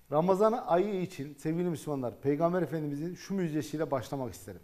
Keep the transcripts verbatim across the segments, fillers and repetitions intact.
Ramazan ayı için sevgili Müslümanlar, Peygamber Efendimizin şu müjdesiyle başlamak isterim.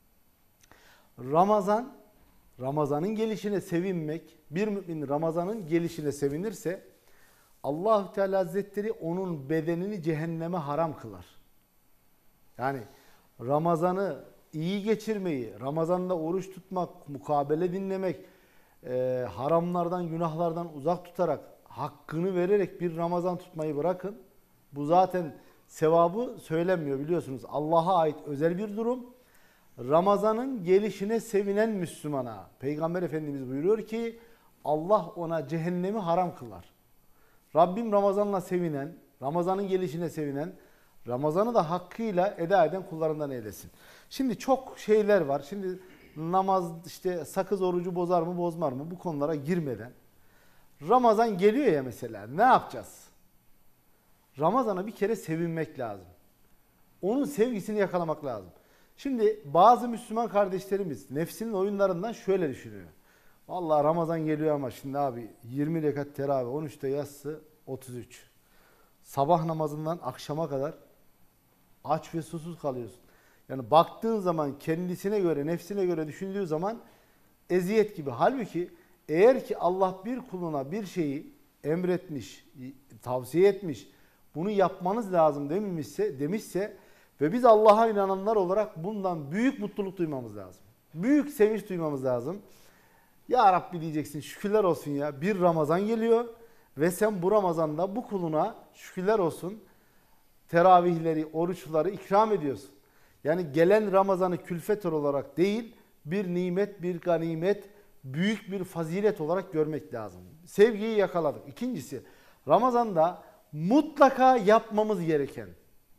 Ramazan, Ramazan'ın gelişine sevinmek, bir mümin Ramazan'ın gelişine sevinirse Allah-u Teala Hazretleri onun bedenini cehenneme haram kılar. Yani Ramazan'ı iyi geçirmeyi, Ramazan'da oruç tutmak, mukabele dinlemek, e, haramlardan, günahlardan uzak tutarak, hakkını vererek bir Ramazan tutmayı bırakın. Bu zaten sevabı söylenmiyor biliyorsunuz. Allah'a ait özel bir durum. Ramazan'ın gelişine sevinen Müslümana Peygamber Efendimiz buyuruyor ki Allah ona cehennemi haram kılar. Rabbim Ramazan'la sevinen, Ramazan'ın gelişine sevinen, Ramazan'ı da hakkıyla eda eden kullarından eylesin. Şimdi çok şeyler var. Şimdi namaz işte sakız orucu bozar mı bozmar mı bu konulara girmeden. Ramazan geliyor ya mesela ne yapacağız? Ramazan'a bir kere sevinmek lazım. Onun sevgisini yakalamak lazım. Şimdi bazı Müslüman kardeşlerimiz nefsinin oyunlarından şöyle düşünüyor. Vallahi Ramazan geliyor ama şimdi abi yirmi rekat teravih, on üçte yatsı, otuz üç. Sabah namazından akşama kadar aç ve susuz kalıyorsun. Yani baktığın zaman kendisine göre, nefsine göre düşündüğü zaman eziyet gibi. Halbuki eğer ki Allah bir kuluna bir şeyi emretmiş, tavsiye etmiş, bunu yapmanız lazım demişse, demişse ve biz Allah'a inananlar olarak bundan büyük mutluluk duymamız lazım. Büyük sevinç duymamız lazım. Ya Rabbi diyeceksin, şükürler olsun ya. Bir Ramazan geliyor ve sen bu Ramazan'da bu kuluna şükürler olsun teravihleri, oruçları ikram ediyorsun. Yani gelen Ramazan'ı külfet olarak değil, bir nimet, bir ganimet, büyük bir fazilet olarak görmek lazım. Sevgiyi yakaladık. İkincisi, Ramazan'da mutlaka yapmamız gereken,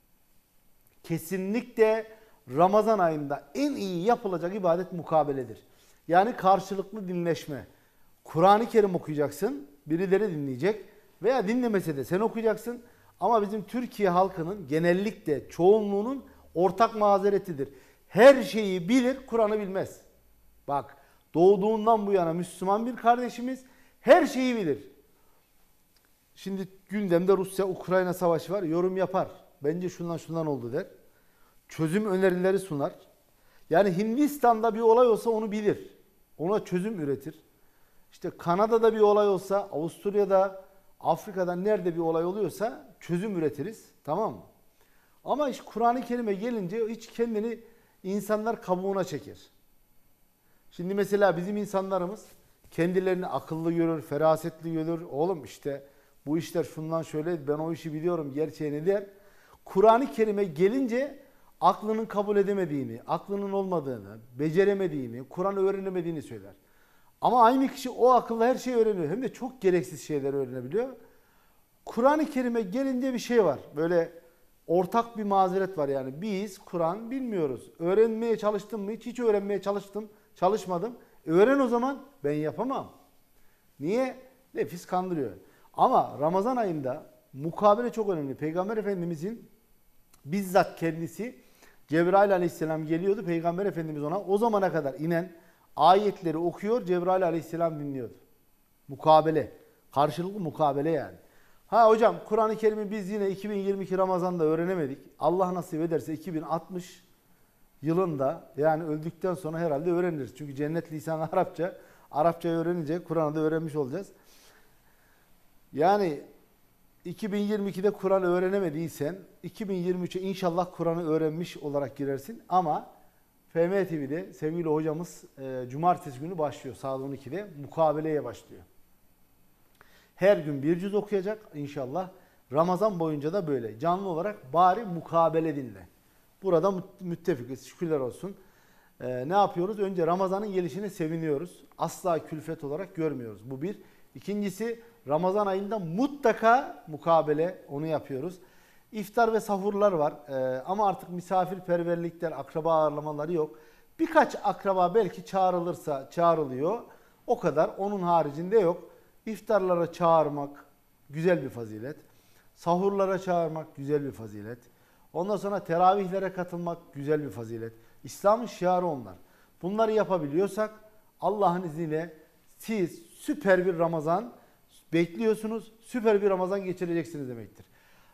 kesinlikle Ramazan ayında en iyi yapılacak ibadet mukabeledir. Yani karşılıklı dinleşme. Kur'an-ı Kerim okuyacaksın, birileri dinleyecek veya dinlemese de sen okuyacaksın. Ama bizim Türkiye halkının genellikle çoğunluğunun ortak mazeretidir. Her şeyi bilir, Kur'an'ı bilmez. Bak, doğduğundan bu yana Müslüman bir kardeşimiz her şeyi bilir. Şimdi gündemde Rusya-Ukrayna savaşı var, yorum yapar. Bence şundan şundan oldu der. Çözüm önerileri sunar. Yani Hindistan'da bir olay olsa onu bilir. Ona çözüm üretir. İşte Kanada'da bir olay olsa, Avusturya'da, Afrika'da nerede bir olay oluyorsa çözüm üretiriz. Tamam mı? Ama iş Kur'an-ı Kerim'e gelince hiç kendini insanlar kabuğuna çeker. Şimdi mesela bizim insanlarımız kendilerini akıllı görür, ferasetli görür. Oğlum işte bu işler şundan şöyle, ben o işi biliyorum gerçeğini der. Kur'an-ı Kerim'e gelince aklının kabul edemediğini, aklının olmadığını, beceremediğini, Kur'an'ı öğrenemediğini söyler. Ama aynı kişi o akılla her şeyi öğreniyor. Hem de çok gereksiz şeyler öğrenebiliyor. Kur'an-ı Kerim'e gelince bir şey var. Böyle ortak bir mazeret var yani. Biz Kur'an bilmiyoruz. Öğrenmeye çalıştım mı? Hiç hiç öğrenmeye çalıştım, çalışmadım. E öğren o zaman. Ben yapamam. Niye? Nefis kandırıyor. Ama Ramazan ayında mukabele çok önemli. Peygamber Efendimizin bizzat kendisi Cebrail Aleyhisselam geliyordu. Peygamber Efendimiz ona o zamana kadar inen ayetleri okuyor. Cebrail Aleyhisselam dinliyordu. Mukabele. Karşılıklı mukabele yani. Ha hocam Kur'an-ı Kerim'i biz yine iki bin yirmi iki Ramazan'da öğrenemedik. Allah nasip ederse iki bin altmış yılında yani öldükten sonra herhalde öğreniriz. Çünkü cennet lisanı Arapça. Arapçayı öğrenince Kur'an'ı da öğrenmiş olacağız. Yani iki bin yirmi ikide Kur'an öğrenemediysen iki bin yirmi üçe inşallah Kur'an'ı öğrenmiş olarak girersin. Ama F M T V'de sevgili hocamız e, cumartesi günü başlıyor. Saat on ikide mukabeleye başlıyor. Her gün bir cüz okuyacak inşallah. Ramazan boyunca da böyle canlı olarak bari mukabele dinle. Burada müttefikiz. Şükürler olsun. Ee, ne yapıyoruz? Önce Ramazan'ın gelişine seviniyoruz. Asla külfet olarak görmüyoruz. Bu bir. İkincisi Ramazan ayında mutlaka mukabele onu yapıyoruz. İftar ve sahurlar var. Ee, ama artık misafirperverlikler, akraba ağırlamaları yok. Birkaç akraba belki çağrılırsa çağrılıyor. O kadar. Onun haricinde yok. İftarlara çağırmak güzel bir fazilet. Sahurlara çağırmak güzel bir fazilet. Ondan sonra teravihlere katılmak güzel bir fazilet. İslam'ın şiarı onlar. Bunları yapabiliyorsak Allah'ın izniyle siz süper bir Ramazan bekliyorsunuz. Süper bir Ramazan geçireceksiniz demektir.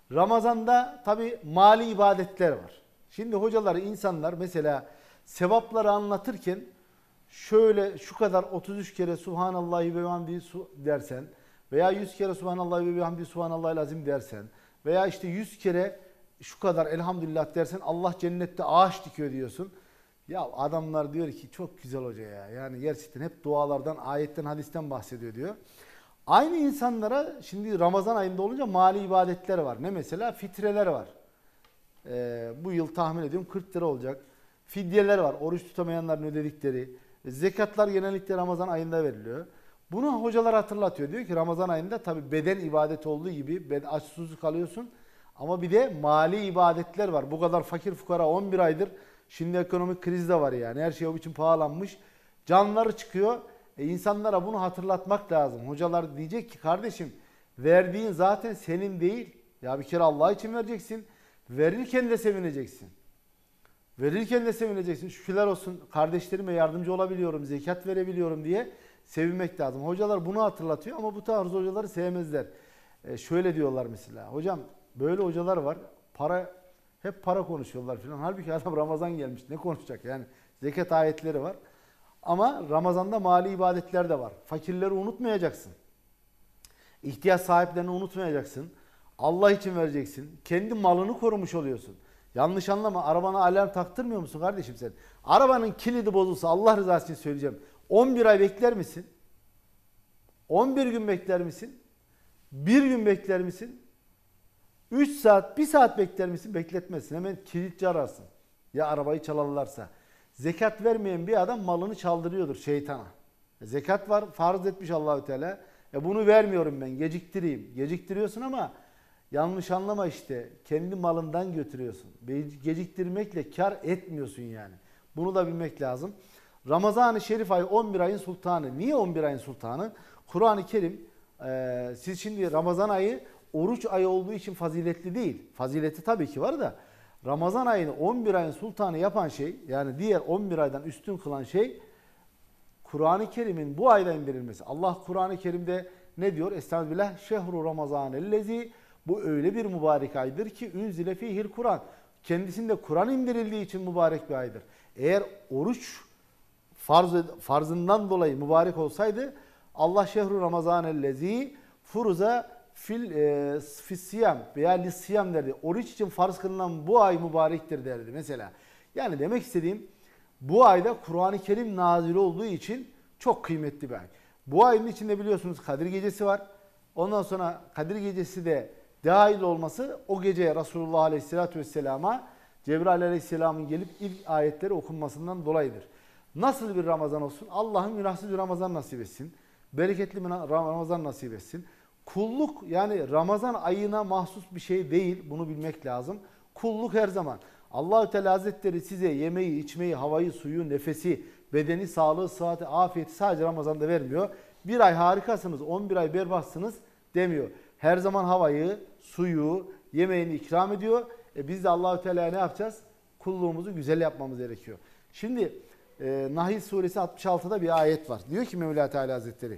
Ramazan'da tabi mali ibadetler var. Şimdi hocaları, insanlar mesela sevapları anlatırken şöyle şu kadar otuz üç kere Subhanallahi ve bihamdihi dersen veya yüz kere Subhanallahi ve bihamdihi Subhanallahil azim dersen veya işte yüz kere şu kadar elhamdülillah dersen Allah cennette ağaç dikiyor diyorsun. Ya adamlar diyor ki çok güzel hoca ya. Yani gerçekten hep dualardan, ayetten, hadisten bahsediyor diyor. Aynı insanlara şimdi Ramazan ayında olunca mali ibadetler var. Ne mesela? Fitreler var. Ee, bu yıl tahmin ediyorum kırk lira olacak. Fidyeler var. Oruç tutamayanların ödedikleri. Zekatlar genellikle Ramazan ayında veriliyor. Bunu hocalar hatırlatıyor. Diyor ki Ramazan ayında tabi beden ibadeti olduğu gibi aç susuz kalıyorsun. Ama bir de mali ibadetler var. Bu kadar fakir fukara on bir aydır. Şimdi ekonomik kriz de var yani. Her şey o biçim pahalanmış. Canları çıkıyor. E insanlara bunu hatırlatmak lazım. Hocalar diyecek ki kardeşim verdiğin zaten senin değil. Ya bir kere Allah için vereceksin. Verirken de sevineceksin. Verirken de sevineceksin. Şükürler olsun kardeşlerime yardımcı olabiliyorum, zekat verebiliyorum diye sevinmek lazım. Hocalar bunu hatırlatıyor ama bu tarz hocaları sevmezler. E şöyle diyorlar mesela. Hocam böyle hocalar var. Para hep para konuşuyorlar falan. Halbuki adam Ramazan gelmiş. Ne konuşacak? Yani zekat ayetleri var. Ama Ramazan'da mali ibadetler de var. Fakirleri unutmayacaksın. İhtiyaç sahiplerini unutmayacaksın. Allah için vereceksin. Kendi malını korumuş oluyorsun. Yanlış anlama. Arabana alarm taktırmıyor musun kardeşim sen? Arabanın kilidi bozulsa Allah rızası için söyleyeceğim. on bir ay bekler misin? on bir gün bekler misin? bir gün bekler misin? üç saat, bir saat bekler misin? Bekletmezsin. Hemen kilitçi ararsın. Ya arabayı çalarlarsa. Zekat vermeyen bir adam malını çaldırıyordur şeytana. Zekat var, farz etmiş Allahü Teala. E bunu vermiyorum ben, geciktireyim. Geciktiriyorsun ama yanlış anlama işte. Kendi malından götürüyorsun. Geciktirmekle kar etmiyorsun yani. Bunu da bilmek lazım. Ramazan-ı Şerif ayı on bir ayın sultanı. Niye on bir ayın sultanı? Kur'an-ı Kerim, e, siz şimdi Ramazan ayı oruç ayı olduğu için faziletli değil. Fazileti tabii ki var da Ramazan ayını on bir ayın sultanı yapan şey, yani diğer on bir aydan üstün kılan şey Kur'an-ı Kerim'in bu ayda indirilmesi. Allah Kur'an-ı Kerim'de ne diyor? Estağfirullah. Şehru Ramazanellezi. Bu öyle bir mübarek aydır ki ünzile fihil Kur'an. Kendisinde Kur'an indirildiği için mübarek bir aydır. Eğer oruç farz, farzından dolayı mübarek olsaydı Allah şehru Ramazanellezi furuza fil e, fissiyam veya lissiyam derdi. Oruç için farz kılınan bu ay mübarektir derdi mesela. Yani demek istediğim bu ayda Kur'an-ı Kerim nazil olduğu için çok kıymetli bir ay. Bu ayın içinde biliyorsunuz Kadir Gecesi var. Ondan sonra Kadir Gecesi de dahil olması o geceye Resulullah Aleyhisselatü Vesselam'a Cebrail Aleyhisselam'ın gelip ilk ayetleri okunmasından dolayıdır. Nasıl bir Ramazan olsun? Allah'ın günahsız bir Ramazan nasip etsin. Bereketli bir Ramazan nasip etsin. Kulluk yani Ramazan ayına mahsus bir şey değil. Bunu bilmek lazım. Kulluk her zaman. Allahü Teala Hazretleri size yemeği, içmeyi, havayı, suyu, nefesi, bedeni, sağlığı, sıhhati, afiyeti sadece Ramazan'da vermiyor. Bir ay harikasınız, on bir ay berbatsınız demiyor. Her zaman havayı, suyu, yemeğini ikram ediyor. E biz de Allahü Teala'ya ne yapacağız? Kulluğumuzu güzel yapmamız gerekiyor. Şimdi e, Nahl suresi altmış altıda bir ayet var. Diyor ki Mevla Teala Hazretleri.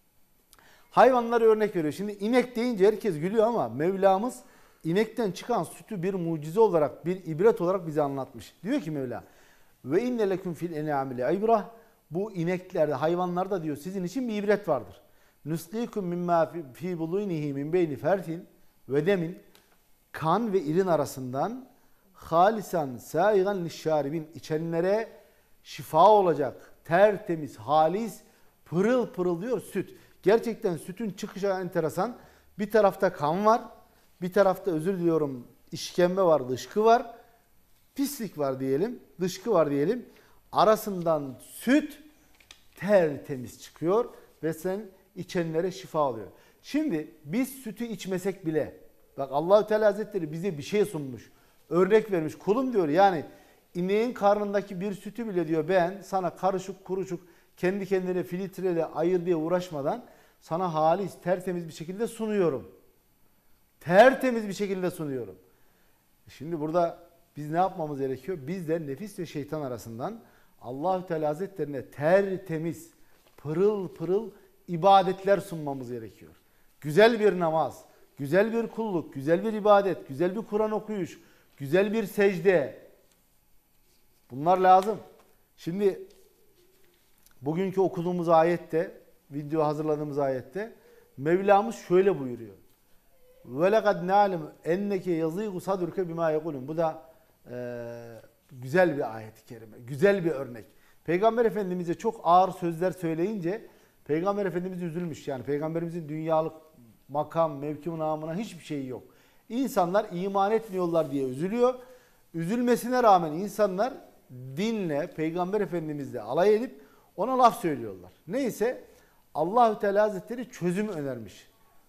Hayvanları örnek veriyor. Şimdi inek deyince herkes gülüyor ama Mevlamız inekten çıkan sütü bir mucize olarak, bir ibret olarak bize anlatmış. Diyor ki Mevla ve inne leküm fil en'amil ibrah. Bu ineklerde, hayvanlarda diyor sizin için bir ibret vardır. Nusqikum mimma fi bulunihi min beyni fertin ve demin, kan ve irin arasından halisan saigan lişşaribin, içenlere şifa olacak, tertemiz, halis, pırıl pırıl diyor süt. Gerçekten sütün çıkışı enteresan. Bir tarafta kan var, bir tarafta özür diliyorum işkembe var, dışkı var, pislik var diyelim, dışkı var diyelim. Arasından süt tertemiz çıkıyor ve sen içenlere şifa oluyor. Şimdi biz sütü içmesek bile, bak Allahü Teala Hazretleri bize bir şey sunmuş, örnek vermiş. Kulum diyor yani ineğin karnındaki bir sütü bile diyor ben sana karışık kuruşuk kendi kendine filtreyle ayır diye uğraşmadan sana halis, tertemiz bir şekilde sunuyorum. Tertemiz bir şekilde sunuyorum. Şimdi burada biz ne yapmamız gerekiyor? Biz de nefis ve şeytan arasından Allahü Teala Hazretlerine tertemiz, pırıl pırıl ibadetler sunmamız gerekiyor. Güzel bir namaz, güzel bir kulluk, güzel bir ibadet, güzel bir Kur'an okuyuş, güzel bir secde. Bunlar lazım. Şimdi bugünkü okuduğumuz ayette, video hazırladığımız ayette Mevlamız şöyle buyuruyor. وَلَقَدْ نَعْلَمُ اَنَّكَ يَزِيغُ صَدْرُكَ بِمَا يَقُولُونَ. Bu da e, güzel bir ayet-i kerime, güzel bir örnek. Peygamber Efendimiz'e çok ağır sözler söyleyince Peygamber Efendimiz üzülmüş. Yani Peygamberimizin dünyalık makam, mevki namına hiçbir şeyi yok. İnsanlar iman etmiyorlar diye üzülüyor. Üzülmesine rağmen insanlar dinle, Peygamber Efendimizle alay edip ona laf söylüyorlar. Neyse Allahü Teala Hazretleri çözüm önermiş.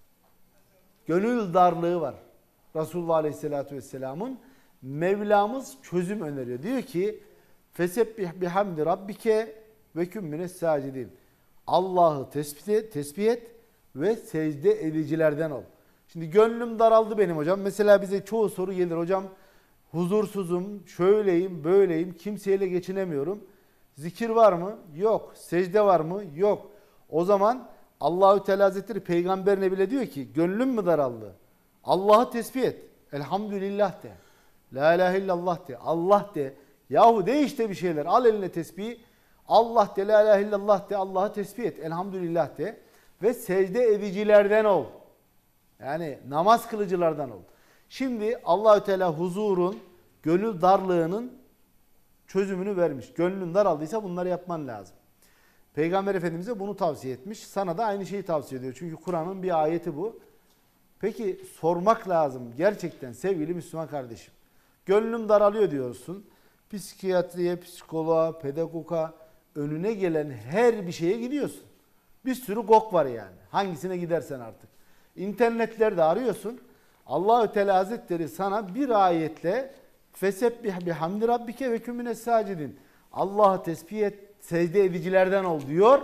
Gönül darlığı var. Resulullah Aleyhisselatü Vesselam'ın Mevlamız çözüm öneriyor. Diyor ki Fesebbih bihamdi rabbike ve küm mines sacidin. Allah'ı tesbih et, tesbih et ve secde edicilerden ol. Şimdi gönlüm daraldı benim hocam. Mesela bize çoğu soru gelir hocam. Huzursuzum, şöyleyim, böyleyim, kimseyle geçinemiyorum. Zikir var mı? Yok. Secde var mı? Yok. O zaman Allahü Teala Hazretleri peygamberine bile diyor ki gönlüm mü daraldı? Allah'ı tesbih et. Elhamdülillah de. La ilahe illallah de. Allah de. Yahu de işte bir şeyler. Al eline tesbihi. Allah de, la ilahe illallah de. Allah'ı tesbih et. Elhamdülillah de. Ve secde edicilerden ol. Yani namaz kılıcılardan ol. Şimdi Allahü Teala huzurun, gönül darlığının çözümünü vermiş. Gönlün daraldıysa bunları yapman lazım. Peygamber Efendimiz'e bunu tavsiye etmiş. Sana da aynı şeyi tavsiye ediyor. Çünkü Kur'an'ın bir ayeti bu. Peki sormak lazım gerçekten sevgili Müslüman kardeşim. Gönlüm daralıyor diyorsun. Psikiyatriye, psikoloğa, pedagoga, önüne gelen her bir şeye gidiyorsun. Bir sürü gok var yani. Hangisine gidersen artık. İnternetlerde arıyorsun. Allahü Teala Hazretleri sana bir ayetle fesebbih bihamdi rabbike ve küm mines sacidin. Allah'ı tesbih et, secde edicilerden ol diyor.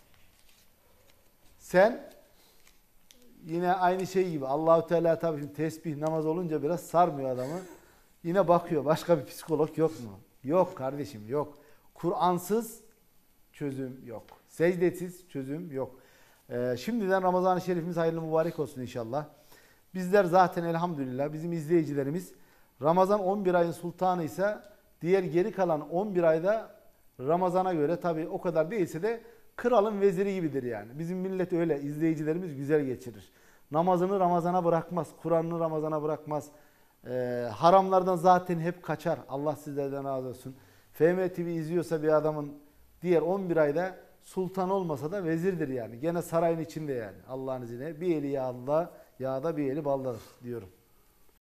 Sen yine aynı şey gibi Allahü Teala tabii şimdi tesbih namaz olunca biraz sarmıyor adamı. Yine bakıyor başka bir psikolog yok mu? Yok kardeşim yok. Kur'ansız çözüm yok. Secdesiz çözüm yok. Ee, şimdiden Ramazan-ı Şerifimiz hayırlı mübarek olsun inşallah. Bizler zaten elhamdülillah bizim izleyicilerimiz Ramazan on bir ayın sultanı ise diğer geri kalan on bir ayda Ramazan'a göre tabii o kadar değilse de kralın veziri gibidir yani. Bizim millet öyle, izleyicilerimiz güzel geçirir. Namazını Ramazan'a bırakmaz, Kur'an'ını Ramazan'a bırakmaz. Ee, haramlardan zaten hep kaçar. Allah sizlerden razı olsun. F M T V izliyorsa bir adamın diğer on bir ayda sultan olmasa da vezirdir yani. Gene sarayın içinde yani. Allah'ın izniyle bir eli yağda, yağda bir eli baldadır diyorum.